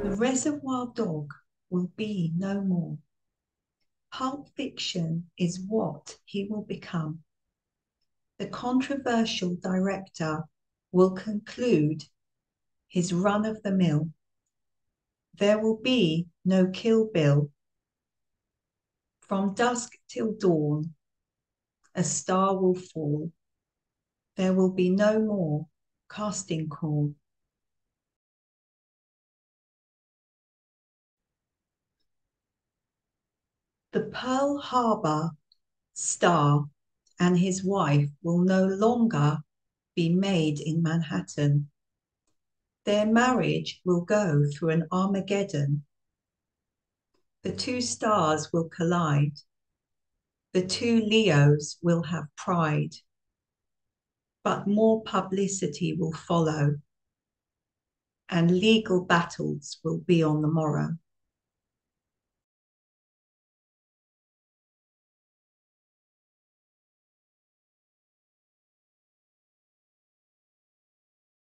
The Reservoir Dog will be no more. Pulp Fiction is what he will become. The controversial director will conclude his run-of-the-mill. There will be no Kill Bill. From dusk till dawn, a star will fall. There will be no more casting call. The Pearl Harbor star and his wife will no longer be made in Manhattan. Their marriage will go through an Armageddon. The two stars will collide. The two Leos will have pride. But more publicity will follow, and legal battles will be on the morrow.